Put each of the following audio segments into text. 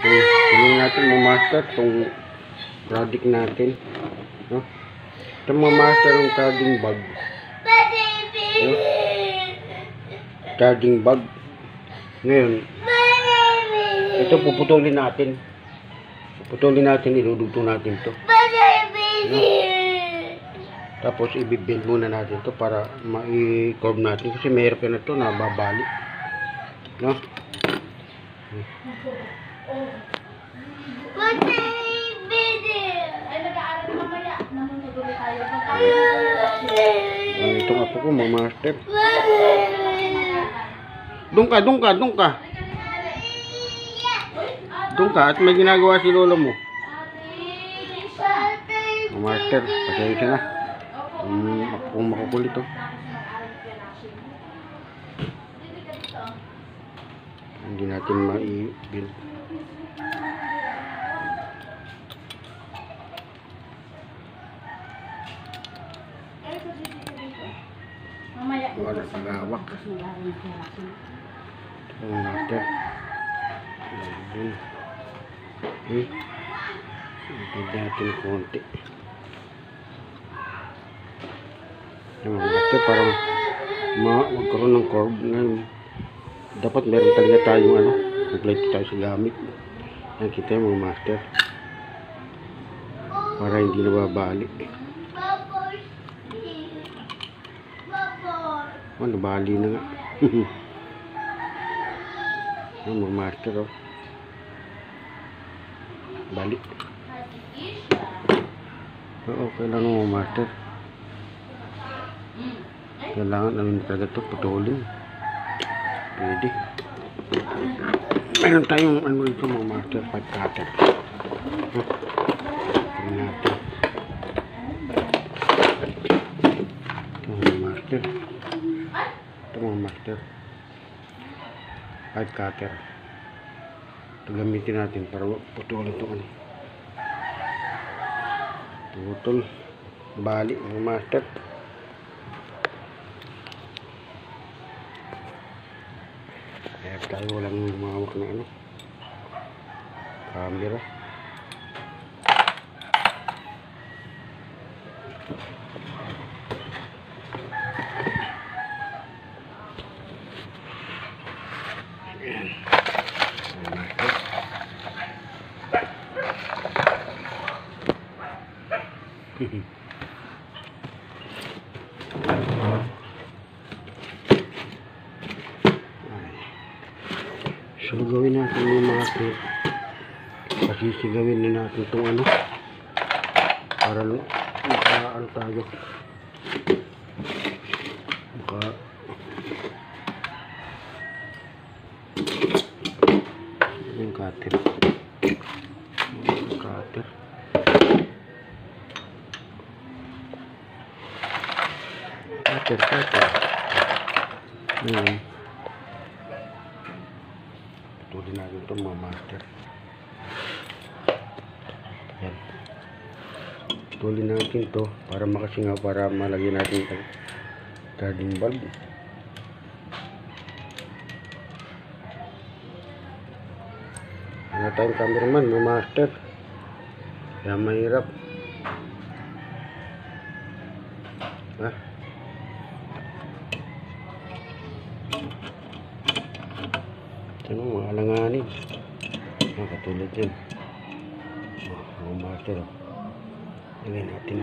Tingnan natin ma-master itong project natin. No? Ito ma-master yung charging bag. No? Charging bag. Ngayon, ito puputulin natin. Puputulin natin, idudugtong natin to. No? Tapos i-build muna natin to para ma-curve natin kasi mayroon ka na to na babalik. No? Itong apo ko ma-master. Doon ka at may ginagawa si lolo mo. Ma-master, pasensya na. Kung makukulit to. Hindi natin ma-build. Wala pag-awak. Ito natin. Ito natin konti. Ito parang magkaroon ng curve ngayon. Dapat meron talaga tayong complete tayo sa gamit. Yan kita yung mga master. Para hindi nababali. Nabali na nga. Yan mga master balik. Oo, kailangan mga master. Kailangan namin talaga ito putulin. Pwede. Meron tayong ito mga master, pipe cutter. Ito natin. Ito mga master. Ito mga master. Pipe cutter. Ito gamitin natin para putulin ito. Putol. Balik mga master. Kaya tayo walang mawak na camera. Ayan. So gawin natin yung mga pasisigawin na natin itong para tayo yung cutter putulin natin ito mga master. Yan. Putulin natin ito para makasingaw, para malagyan natin ito charging bulb. Wala tayong cameraman mga master, kaya mahirap. Ito mga alanganin katulad yan mga master. Lagyan natin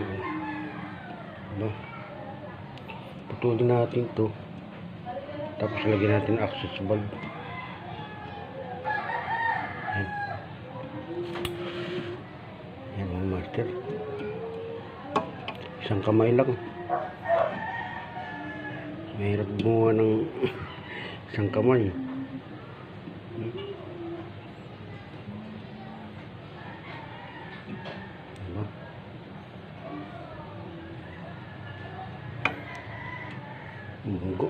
putulin natin ito, tapos lagyan natin access bulb. Yan mga master, isang kamay lang. Mahirap gumawa ng isang kamay. Munggo.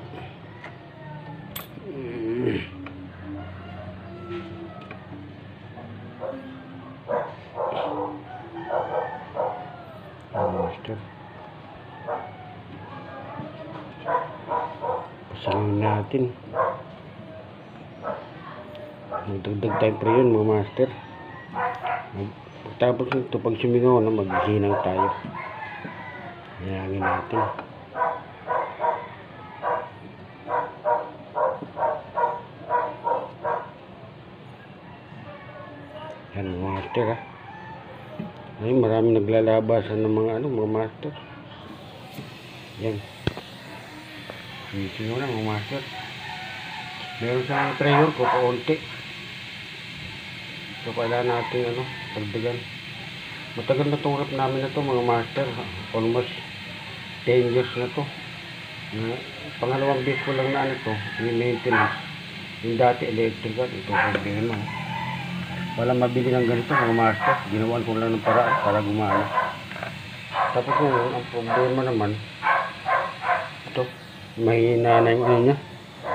Master. Pasangin natin. Magdagdag tayong preyon mga master. Pagtapos nito, pag sumingaw na, maghinang tayo. Hayangin natin. Yan mga master ha. Ay, maraming naglalabasan ng mga master. Yan. Singaw na mga master. Meron sa preyon ko kaunti. So, kailangan natin dagdagan. Matagal na itong rep namin na to mga master. Almost 10 years na to. Pangalawang base ko lang na to, yung maintenance. Yung dati electrical, ito problema. Wala mabili ng ganito mga master. Ginawan ko lang ng paraan para gumana. Tapos ngayon, ang problema naman, ito, mahina na yung niya.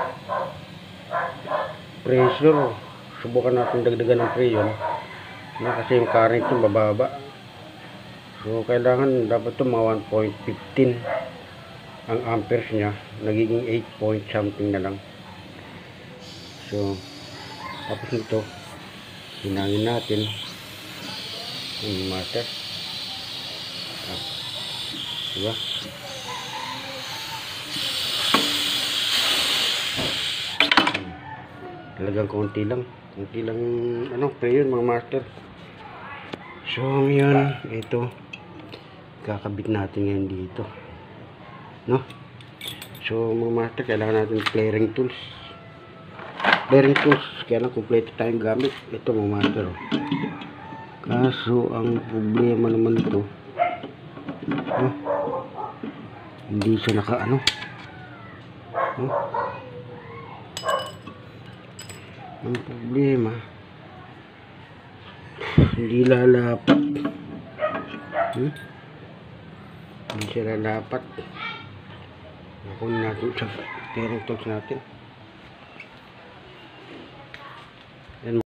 Pressure. Subukan natin dagdagan ng preyon kasi yung current yung bababa. So kailangan dapat ito mga 1.15 ang amperes nya, nagiging 8 point something na lang. So tapos nito hinangin natin yung master. Diba? Talagang konti lang preyon mga master. So ngayon ito kakabit natin ngayon dito, no? So mga master, kailangan natin clearing tools kaya lang kompleto tayong gamit ito mga master. Kaso ang problema naman ito, hindi siya naka ang problema, hindi lalapat. Hindi siya lalapat. Kunin natin sa clearing tools natin.